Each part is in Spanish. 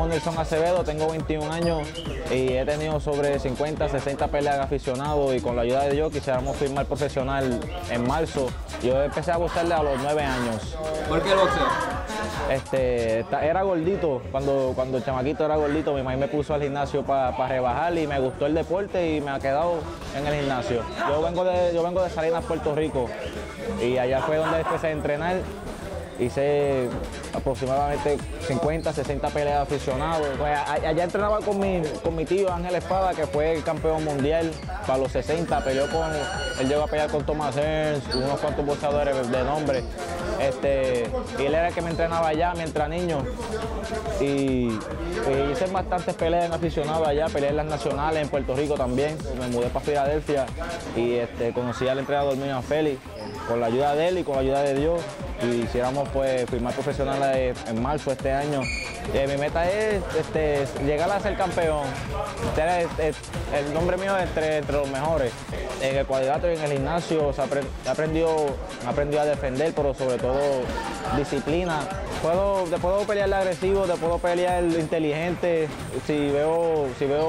Nelson Acevedo, tengo 21 años y he tenido sobre 50, 60 peleas de aficionados y con la ayuda de Dios quisiéramos firmar profesional en marzo. Yo empecé a boxearle a los 9 años. ¿Por qué el boxeo? Era gordito, cuando el chamaquito era gordito, mi mamá me puso al gimnasio para rebajar y me gustó el deporte y me ha quedado en el gimnasio. Yo vengo de Salinas, Puerto Rico, y allá fue donde empecé a entrenar. Hice aproximadamente 50, 60 peleas de aficionados. Pues allá entrenaba con mi tío Ángel Espada, que fue el campeón mundial para los 60. Él llegó a pelear con Thomas Hearns, unos cuantos boxeadores de nombre. Y él era el que me entrenaba allá mientras niño. Y hice bastantes peleas en aficionado allá, peleé en las nacionales, en Puerto Rico también. Me mudé para Filadelfia y conocí al entrenador mío, Félix, con la ayuda de él y con la ayuda de Dios. Y quisiéramos pues firmar profesional en marzo este año. Mi meta es llegar a ser campeón. El nombre mío es entre los mejores. En el cuadrilátero y en el gimnasio he aprendido a defender, pero sobre todo disciplina. Te puedo pelear agresivo, te puedo pelear inteligente. Si veo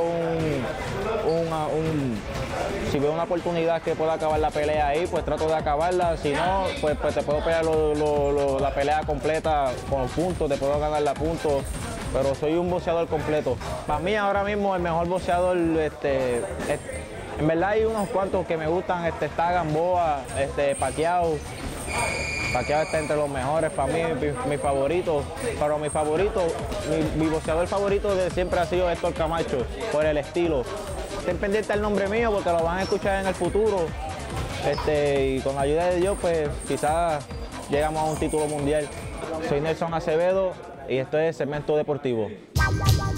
una oportunidad que pueda acabar la pelea ahí, pues trato de acabarla. Si no, pues te puedo pelear la pelea completa con puntos, te puedo ganar la puntos. Pero soy un boxeador completo. Para mí ahora mismo el mejor boxeador, en verdad hay unos cuantos que me gustan, está Gamboa, Pacquiao. Pacquiao está entre los mejores, para mí mi favorito. Pero mi boxeador favorito de siempre ha sido Héctor Camacho, por el estilo. Estén pendientes del nombre mío porque lo van a escuchar en el futuro. Y con la ayuda de Dios, pues quizás llegamos a un título mundial. Soy Nelson Acevedo y esto es Segmento Deportivo.